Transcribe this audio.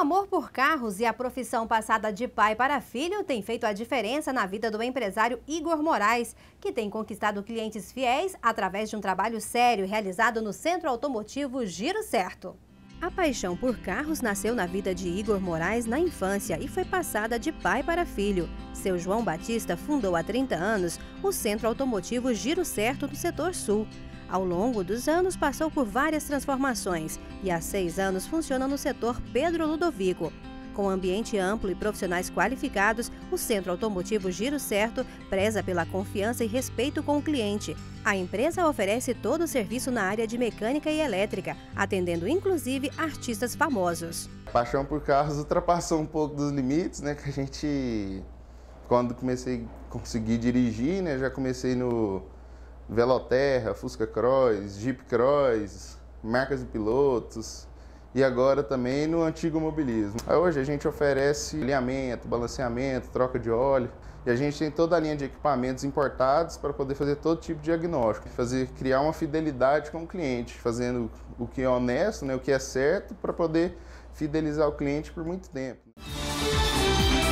amor por carros e a profissão passada de pai para filho tem feito a diferença na vida do empresário Igor Moraes, que tem conquistado clientes fiéis através de um trabalho sério realizado no Centro Automotivo Giro Certo. A paixão por carros nasceu na vida de Igor Moraes na infância e foi passada de pai para filho. Seu João Batista fundou há 30 anos o Centro Automotivo Giro Certo do setor sul. Ao longo dos anos, passou por várias transformações e há 6 anos funciona no setor Pedro Ludovico. Com ambiente amplo e profissionais qualificados, o Centro Automotivo Giro Certo preza pela confiança e respeito com o cliente. A empresa oferece todo o serviço na área de mecânica e elétrica, atendendo inclusive artistas famosos. A paixão por carros ultrapassou um pouco dos limites, né? Que a gente, quando comecei a conseguir dirigir, né? Já comecei no Veloterra, Fusca Cross, Jeep Cross, marcas de pilotos e agora também no antigo mobilismo. Hoje a gente oferece alinhamento, balanceamento, troca de óleo e a gente tem toda a linha de equipamentos importados para poder fazer todo tipo de diagnóstico, criar uma fidelidade com o cliente, fazendo o que é honesto, né, o que é certo para poder fidelizar o cliente por muito tempo.